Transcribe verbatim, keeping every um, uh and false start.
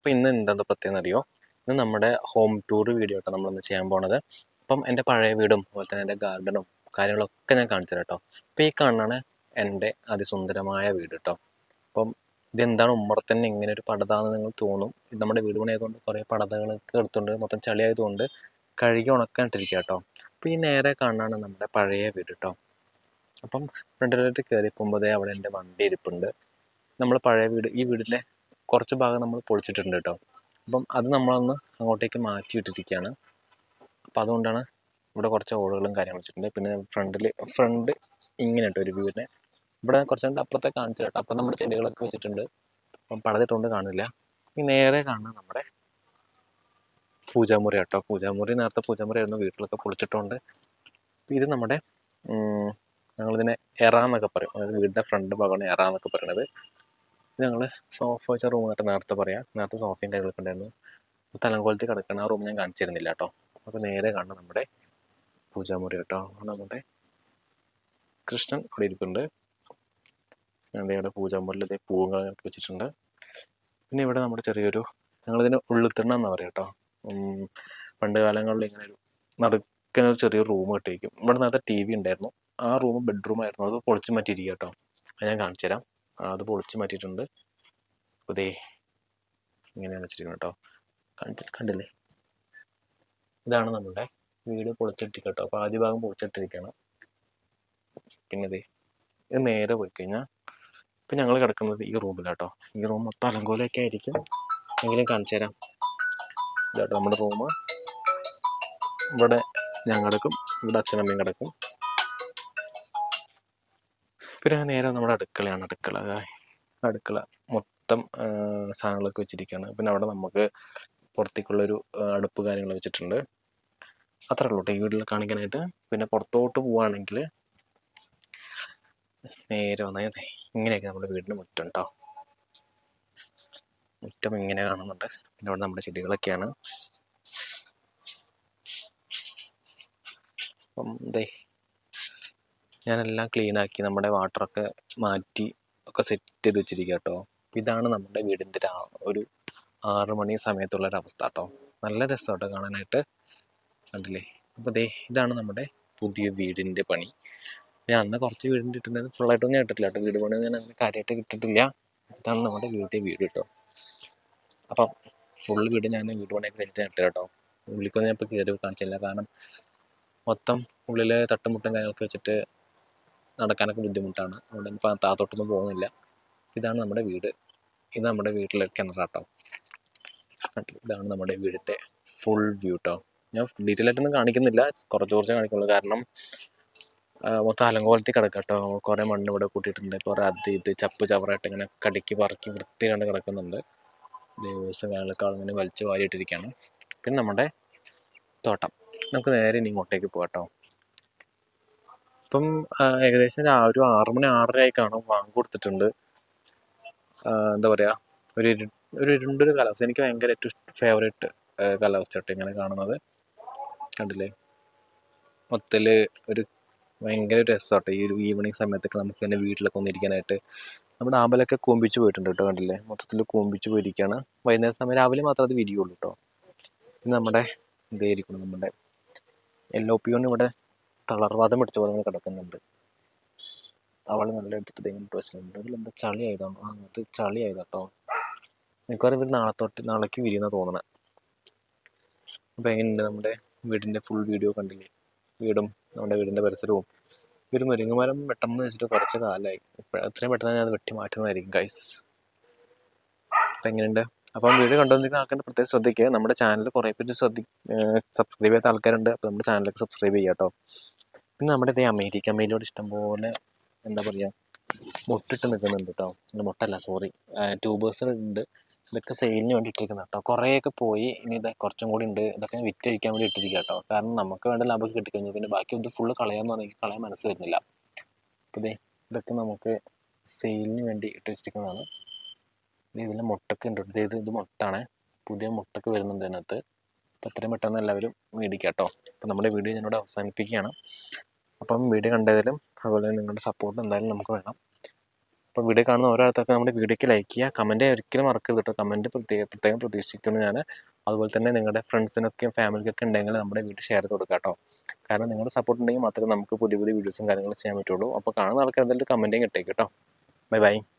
അപ്പോൾ ഇന്ന് എന്താ പ്രത്യേകം അറിയോ? ഇന്ന് നമ്മുടെ ഹോം ടൂർ വീഡിയോ കേട്ടോ നമ്മളിന്ന് ചെയ്യാൻ പോണത്. അപ്പം എൻ്റെ പഴയ വീടും അതുപോലെ തന്നെ എൻ്റെ ഗാർഡനും കാര്യങ്ങളൊക്കെ ഞാൻ കാണിച്ചു തരാം കേട്ടോ. അപ്പോൾ ഈ കാണാണ് എൻ്റെ അതിസുന്ദരമായ വീട് കേട്ടോ. അപ്പം ഇതെന്താണ് ഉമ്മറത്ത് തന്നെ ഇങ്ങനെ ഒരു പടതാന്ന് നിങ്ങൾ തോന്നും. ഇത് നമ്മുടെ വീട് പണിയായതുകൊണ്ട് കുറേ പടതകളൊക്കെ എടുത്തുകൊണ്ട് മൊത്തം ചളിയായതുകൊണ്ട് കഴുകി ഉണക്കാനിട്ടിരിക്കുക കേട്ടോ. അപ്പോൾ ഈ നേരെ കാണാണ് നമ്മുടെ പഴയ വീട് കേട്ടോ. അപ്പം ഫ്രണ്ടിലോട്ട് കയറി പോകുമ്പോൾ അവിടെ എൻ്റെ വണ്ടി ഇരിപ്പുണ്ട്. നമ്മൾ പഴയ വീട് ഈ വീടിൻ്റെ കുറച്ച് ഭാഗം നമ്മൾ പൊളിച്ചിട്ടുണ്ട് കേട്ടോ. അപ്പം അത് നമ്മളൊന്ന് അങ്ങോട്ടേക്ക് മാറ്റിയിട്ടിരിക്കുകയാണ്. അപ്പം അതുകൊണ്ടാണ് ഇവിടെ കുറച്ച് ഓടുകളും കാര്യങ്ങളും വെച്ചിട്ടുണ്ട്. പിന്നെ ഫ്രണ്ടിൽ ഫ്രണ്ട് ഇങ്ങനെ കേട്ടോ ഒരു വീടിനെ ഇവിടെ കുറച്ചുകൊണ്ട് അപ്പുറത്തെ കാണിച്ചു കേട്ടോ. അപ്പം നമ്മുടെ ചെടികളൊക്കെ വെച്ചിട്ടുണ്ട്. അപ്പം പടതിട്ടുകൊണ്ട് കാണില്ല. ഈ നേരെ കാണുന്നത് നമ്മുടെ പൂജാമുറി കേട്ടോ. പൂജാമുറി നേരത്തെ പൂജാമുറി ആയിരുന്നു, വീട്ടിലൊക്കെ പൊളിച്ചിട്ടുണ്ട്. ഇത് നമ്മുടെ ഞങ്ങളിതിനെ എറ എന്നൊക്കെ പറയും. അതായത് വീടിൻ്റെ ഫ്രണ്ട് ഭാഗമാണ് എറ എന്നൊക്കെ പറയണത്. ഇത് ഞങ്ങൾ സോഫ വെച്ച റൂം ആയിട്ട് നേരത്തെ പറയാം. നേരത്തെ സോഫയും കാര്യങ്ങളൊക്കെ ഉണ്ടായിരുന്നു. തലങ്കോലത്തിൽ കിടക്കണം. ആ റൂം ഞാൻ കാണിച്ചിരുന്നില്ല കേട്ടോ. അപ്പോൾ നേരെ കാണുന്നത് നമ്മുടെ പൂജാമുറി കേട്ടോ. നമ്മുടെ കൃഷ്ണൻ അവിടെ ഇരിപ്പുണ്ട്. ഞങ്ങളുടെ ഇവിടെ പൂജാമുറിയിൽ ഇതേ പൂവുകളൊക്കെ വെച്ചിട്ടുണ്ട്. പിന്നെ ഇവിടെ നമ്മുടെ ചെറിയൊരു ഞങ്ങളിതിന് ഉള്ളിത്തിണ്ണ എന്നാണ് പറയുക കേട്ടോ. പണ്ട് കാലങ്ങളിൽ ഇങ്ങനെ ഒരു നടുക്കുന്ന ഒരു ചെറിയൊരു റൂം കിട്ടിയിരിക്കും. ഇവിടെ നേരത്തെ ടി വി ഉണ്ടായിരുന്നു. ആ റൂം ബെഡ്റൂം ആയിരുന്നു. അത് പൊളിച്ച് മാറ്റിയിരിക്കുക കേട്ടോ. അത് ഞാൻ കാണിച്ചു തരാം. അത് പൊളിച്ച് മാറ്റിയിട്ടുണ്ട്. അതേ ഇങ്ങനെയാണ് വെച്ചിരിക്കുന്നത് കേട്ടോ. കാണിച്ചിട്ട് കണ്ടില്ലേ? ഇതാണ് നമ്മുടെ വീട് പൊളിച്ചിട്ടിരിക്കുക കേട്ടോ. അപ്പോൾ ആദ്യ ഭാഗം പൊളിച്ചിട്ടിരിക്കുകയാണ്. പിന്നെ ഇതേ ഇത് നേരെ പോയി കഴിഞ്ഞാൽ ഇപ്പം ഞങ്ങൾ കിടക്കുന്നത് ഈ റൂമിലാട്ടോ. ഈ റൂം മൊത്തം അലങ്കോലമൊക്കെ ആയിരിക്കും. എങ്കിലും കാണിച്ചു തരാം. ഇതാട്ടോ നമ്മുടെ റൂം. ഇവിടെ ഞാൻ കിടക്കും, ഇവിടെ അച്ഛനമ്മയും കിടക്കും. പിന്നെ നേരെ നമ്മുടെ അടുക്കളയാണ്. അടുക്കള അടുക്കള മൊത്തം സാധനങ്ങളൊക്കെ വെച്ചിരിക്കുകയാണ്. പിന്നെ അവിടെ നമുക്ക് പുറത്തേക്കുള്ളൊരു അടുപ്പ് കാര്യങ്ങൾ വെച്ചിട്ടുണ്ട്. അത്രേ ഉള്ളൂ കേട്ടോ ഈ വീട്ടിൽ കാണിക്കാനായിട്ട്. പിന്നെ പുറത്തോട്ട് പോവുകയാണെങ്കിൽ നേരെ വന്നാൽ ഇങ്ങനെയൊക്കെ നമ്മുടെ വീടിന് മുറ്റം കേട്ടോ. മുറ്റം ഇങ്ങനെ കാണുന്നുണ്ട്. പിന്നെ അവിടെ നമ്മുടെ ചെടികളൊക്കെയാണ്. അപ്പം ഇതേ ഞാനെല്ലാം ക്ലീനാക്കി നമ്മുടെ വാട്ടറൊക്കെ മാറ്റി ഒക്കെ സെറ്റ് ചെയ്ത് വെച്ചിരിക്കുക കേട്ടോ. ഇതാണ് നമ്മുടെ വീടിൻ്റെ ഒരു ആറ് മണി സമയത്തുള്ളൊരവസ്ഥ കേട്ടോ. നല്ല രസം കേട്ടോ കാണാനായിട്ട്. കണ്ടില്ലേ? അപ്പോൾ ദേ ഇതാണ് നമ്മുടെ പുതിയ വീടിൻ്റെ പണി. ഞാൻ അന്ന് കുറച്ച് വീടിൻ്റെ ഇട്ടിട്ടുണ്ടായിരുന്നു. ഫുള്ളായിട്ടൊന്നും ഞാൻ ഇട്ടിട്ടില്ല കേട്ടോ. വീട് പണി ഞാൻ അങ്ങനെ കാര്യമായിട്ട് കിട്ടിയിട്ടില്ല. ഇതാണ് നമ്മുടെ വീട്ടിലെ വീട് കേട്ടോ. അപ്പം ഫുൾ വീട് ഞാൻ വീട് പണിയൊക്കെ കഴിഞ്ഞിട്ട് ഇട്ട് കേട്ടോ. ഉള്ളിക്കൊന്നും ഞാൻ ഇപ്പോൾ കയറി കാണിച്ചില്ല. കാരണം മൊത്തം ഉള്ളിൽ തട്ടുമുട്ടും കാര്യങ്ങളൊക്കെ വെച്ചിട്ട് നടക്കാനൊക്കെ ബുദ്ധിമുട്ടാണ്. അതുകൊണ്ട് ഇപ്പോൾ താത്തോട്ടൊന്നും പോകുന്നില്ല. ഇതാണ് നമ്മുടെ വീട്. ഇത് നമ്മുടെ വീട്ടിലെ കിണറാട്ടോ. ഇതാണ് നമ്മുടെ വീടിൻ്റെ ഫുൾ വ്യൂ കേട്ടോ. ഞാൻ ഡീറ്റെയിൽ ആയിട്ടൊന്നും കാണിക്കുന്നില്ല, കുറച്ച് കുറച്ച് കാണിക്കുള്ളൂ. കാരണം മൊത്തം അലങ്കോലത്തിൽ കിടക്കാം കേട്ടോ. കുറേ മണ്ണ് ഇവിടെ കൂട്ടിയിട്ടുണ്ട്. കുറേ അത് ഇത് ചപ്പ് ചവറായിട്ട് ഇങ്ങനെ കടിക്ക് പറക്കി വൃത്തി കണ്ട് കിടക്കുന്നുണ്ട്. ദിവസം കാര്യങ്ങളൊക്കെ അങ്ങനെ വലിച്ചു വാരിയിട്ടിരിക്കുകയാണ്. പിന്നെ നമ്മുടെ തോട്ടം. നമുക്ക് നേരെ ഇനി ഇങ്ങോട്ടേക്ക് പോകാം കേട്ടോ. ഇപ്പം ഏകദേശം ഒരു ആറ് മണി ആറര ആയി കാണും. വാങ്ങി കൊടുത്തിട്ടുണ്ട്. എന്താ പറയുക, ഒരു ഒരു ഇരുണ്ടൊരു കാലാവസ്ഥ. എനിക്ക് ഭയങ്കര ഏറ്റവും ഫേവറേറ്റ് കാലാവസ്ഥ കേട്ടോ ഇങ്ങനെ കാണുന്നത്. കണ്ടില്ലേ? മൊത്തത്തിൽ ഒരു ഭയങ്കര രസമാട്ടോ ഈ ഒരു ഈവനിങ് സമയത്തൊക്കെ നമുക്ക് തന്നെ വീട്ടിലൊക്കെ വന്നിരിക്കാനായിട്ട്. നമ്മുടെ ആമ്പലൊക്കെ കൂമ്പിച്ച് പോയിട്ടുണ്ട് കേട്ടോ. കണ്ടില്ലേ? മൊത്തത്തിൽ കൂമ്പിച്ച് പോയിരിക്കുകയാണ്. വൈകുന്നേര സമയം രാവിലെ മാത്രം അത് വിരിയുള്ളൂ കേട്ടോ. പിന്നെ നമ്മുടെ ഇതായിരിക്കണം നമ്മുടെ യെല്ലോ പിയോൺ ഇവിടെ തളർവാദം പിടിച്ച പോലെ കിടക്കുന്നുണ്ട്. അവൾ നല്ല എടുത്തിട്ട് ഇങ്ങോട്ട് വെച്ചിട്ടുണ്ട്. അതിലെന്താ ചളി ആയതാണോ? ആ അത് ചളി ആയതാട്ടോ. മിക്കവാറും ഇവർ നാളെ തൊട്ട് നാളേക്ക് വിരിയുന്ന തോന്നണേ. അപ്പോൾ എങ്ങനെയുണ്ട് നമ്മുടെ വീടിൻ്റെ ഫുൾ വീഡിയോ കണ്ടില്ലേ? വീടും നമ്മുടെ വീടിൻ്റെ പരിസരവും. ഒരു മുരിങ്ങമരം വെട്ടണമെന്ന് വെച്ചിട്ട് കുറച്ച് കാലമായി. ഇപ്പോൾ എത്രയും പെട്ടെന്ന് ഞാൻ അത് വെട്ടി മാറ്റുന്നതായിരിക്കും ഗൈസ്. അപ്പം എങ്ങനെയുണ്ട്? അപ്പം വീഡിയോ കണ്ടുവന്നിരിക്കുന്ന ആൾക്കാരുടെ പ്രത്യേകം ശ്രദ്ധിക്കുക. നമ്മുടെ ചാനൽ കുറേ പേര് ശ്രദ്ധി സബ്സ്ക്രൈബ് ചെയ്യാത്ത ആൾക്കാരുണ്ട്. അപ്പോൾ നമ്മുടെ ചാനലൊക്കെ സബ്സ്ക്രൈബ് ചെയ്യുക കേട്ടോ. പിന്നെ നമ്മുടെ ഇതേ അമേരിക്ക മെയിലോട് ഇഷ്ടംപോലെ എന്താ പറയുക മുട്ടിട്ട് നിൽക്കുന്നുണ്ട് കേട്ടോ. മുട്ടല്ല സോറി ട്യൂബേഴ്സ് ഉണ്ട്. ഇതൊക്കെ സെയിലിന് വേണ്ടി ഇട്ടിരിക്കുന്നത് കേട്ടോ. കുറേയൊക്കെ പോയി. ഇനി ഇത് കുറച്ചും കൂടി ഉണ്ട്. ഇതൊക്കെ വിറ്റഴിക്കാൻ വേണ്ടി ഇട്ടിരിക്കുക കേട്ടോ. കാരണം നമുക്ക് വേണ്ട ലാഭമൊക്കെ കിട്ടിക്കഴിഞ്ഞു. പിന്നെ ബാക്കി ഇത് ഫുള്ള് കളയാമെന്ന് പറഞ്ഞാൽ എനിക്ക് കളയാൻ മനസ്സ് വരുന്നില്ല. അപ്പോൾ ഇതേ ഇതൊക്കെ നമുക്ക് സെയിലിന് വേണ്ടി ഇട്ട് വെച്ചിരിക്കുന്നതാണ്. ഇതിൽ മുട്ടൊക്കെ ഉണ്ട്. ഇത് ഇത് മുട്ടാണ്. പുതിയ മുട്ടൊക്കെ വരുന്നുണ്ട് ഇതിനകത്ത്. അപ്പോൾ എത്രയും പെട്ടെന്ന് എല്ലാവരും മേടിക്കാം കേട്ടോ. അപ്പോൾ നമ്മുടെ വീഡിയോ ഞാനിവിടെ അവസാനിപ്പിക്കുകയാണ്. അപ്പം വീഡിയോ കണ്ടതിലും അതുപോലെ നിങ്ങളുടെ സപ്പോർട്ട് എന്തായാലും നമുക്ക് വേണം. അപ്പോൾ വീഡിയോ കാണുന്ന ഓരോ ആൾക്കാർക്ക് നമ്മുടെ വീഡിയോയ്ക്ക് ലൈക്ക് ചെയ്യുക, കമൻറ്റ് ഒരിക്കലും മറക്കരുത് കേട്ടോ. കമൻറ്റ് പ്രത്യേകം പ്രത്യേകം പ്രതീക്ഷിക്കുന്നു ഞാൻ. അതുപോലെ തന്നെ നിങ്ങളുടെ ഫ്രണ്ട്സിനൊക്കെയും ഫാമിലിക്കൊക്കെ ഉണ്ടെങ്കിൽ നമ്മുടെ വീഡിയോ ഷെയർ ചെയ്ത് കൊടുക്കുക കേട്ടോ. കാരണം നിങ്ങളുടെ സപ്പോർട്ട് ഉണ്ടെങ്കിൽ മാത്രമേ നമുക്ക് പുതിയ പുതിയ വീഡിയോസും കാര്യങ്ങളും ചെയ്യാൻ പറ്റുള്ളൂ. അപ്പോൾ കാണുന്ന ആൾക്കാർ എന്തായാലും കമൻറ്റും കിട്ടേക്കും കേട്ടോ. Bye by.